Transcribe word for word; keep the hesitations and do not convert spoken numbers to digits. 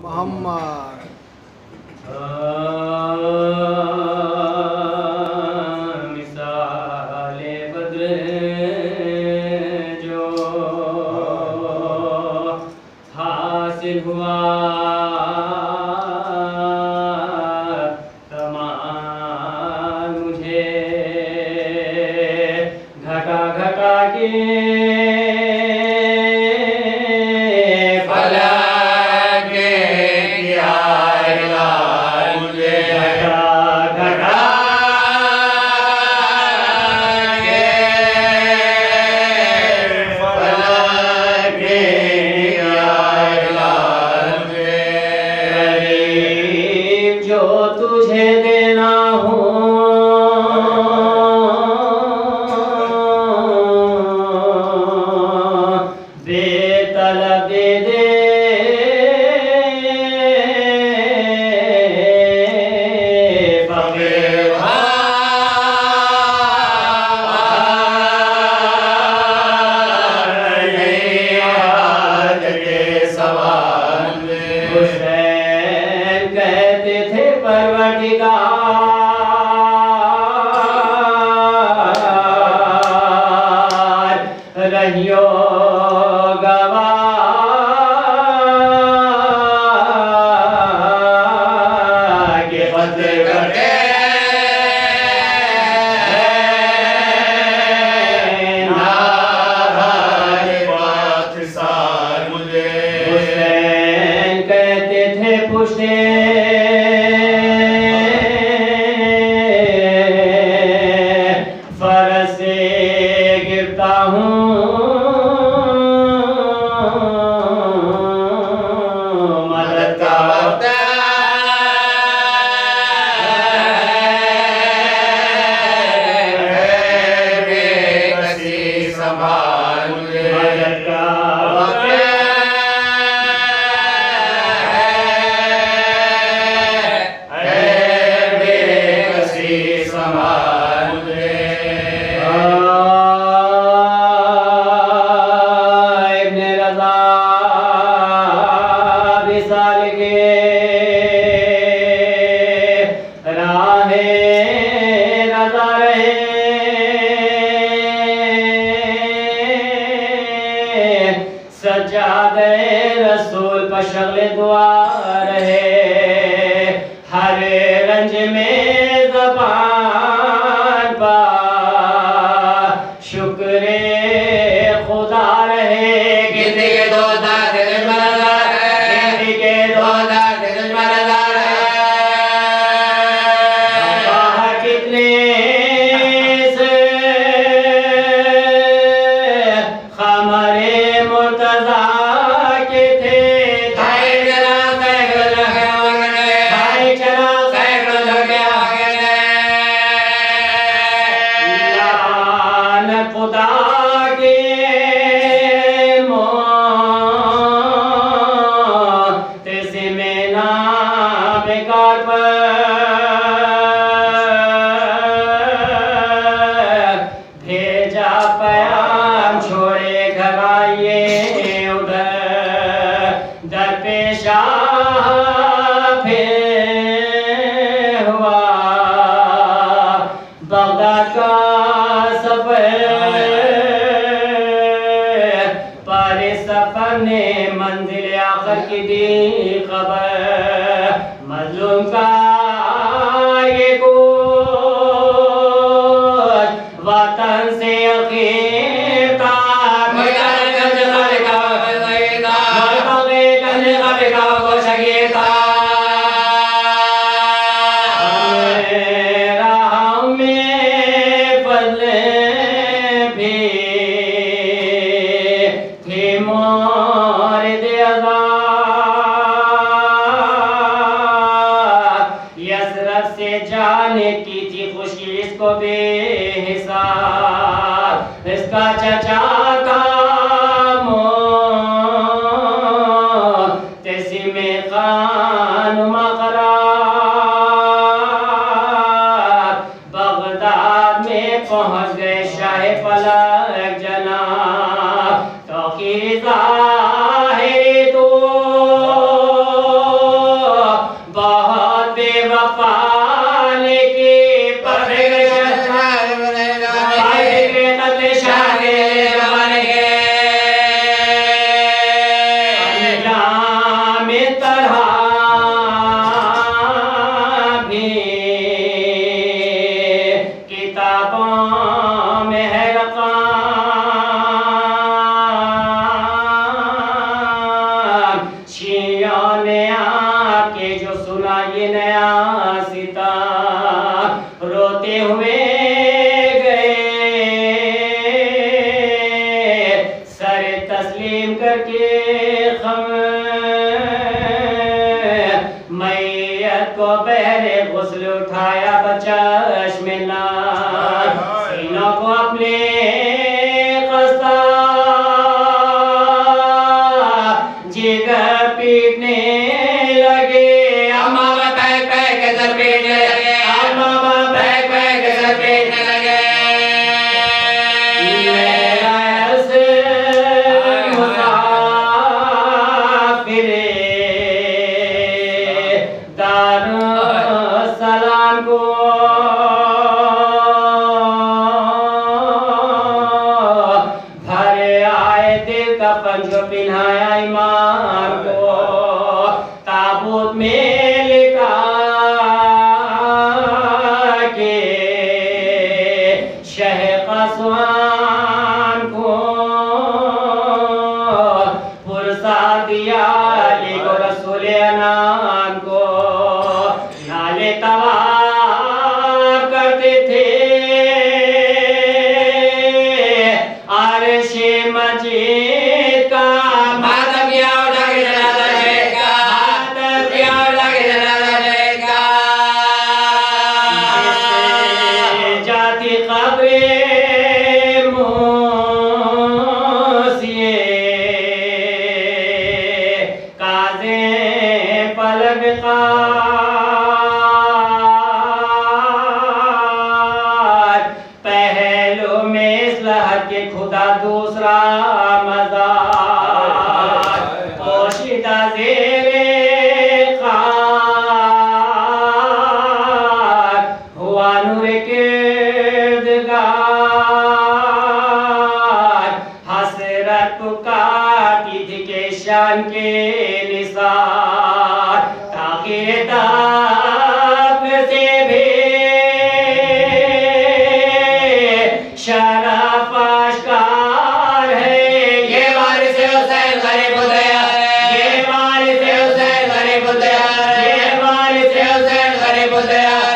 मोहम्मद। मिसाले बद्र जो हासिल हुआ तमाम मुझे घटा घटा के तुझे देना हो बेतलब दे दे रहियो गवा के बदले करते मुझे हुसैन कहते थे पूछते फरस से गिरता हूँ सजादे रसूल पर शगले दुआ रहे हर रंज में ज़बान पा शुक्रे खुदा रहे गिनती के दो दाद मरदार गिनती के दो दाद मरदार कितने से हमारे मुर्तज़ा के थे भाई जरा सैकड़ों लगे वगैरह भाई जरा सैकड़ों लगे वगैरह लानत खुदा के मौत से में ना बेकार पर भेजा प्याम छोड़े घर आइए दरपेशा फिर हुआ बगदाद का सफर पर सफर ने मंजिल आखिर की दी खबर मजलूम का ये गोद वतन से अकीता यसरफ से जाने की थी खुशी इसको बेहिसाब इसका चचा का मौत तेसी में खान मकरार बगदाद में पहुंच गए शाह फलक जनाब तो की ज़ाहिरी तो नया के जो सुना ये नया सीता रोते हुए गए सर तस्लीम करके खम मैयत को बहरे गुस्ल उठाया बचश में ना सीनों को अपने कस्ता जिगर पीटने लगे अम्मा पैक पैक के सर पीटने लगे अम्मा पैक पैक के सर पीटने लगे मेरा ऐसे मुसाफिरे दारुल सलाम को भरे आए दिल का पंजो पिन्हाया ईमान को ताबूत में लिटा के शह कसवान को पुरसा दिया लेगो रसूल अनान को नाले तवाफ करते थे अर्शे मजीद का मातम या उठा के जनाजा जाएगा मातम या उठा के जनाजा जाएगा जाती खबरे मूसिए काज़े पलक का पहलू में इस्लाह के खुदा दूसरा मज़ार पोशीदा ज़ेरे ख़ाक हुआ नूर किरदगार हसरत पुकारती थी के शान के निसार ताक़ीर दाफ़न से भी शरफ आश्कार है ये वारिस हुसैन गरीब उदया ये वारिस हुसैन गरीब उदया ये वारिस हुसैन गरीब उदया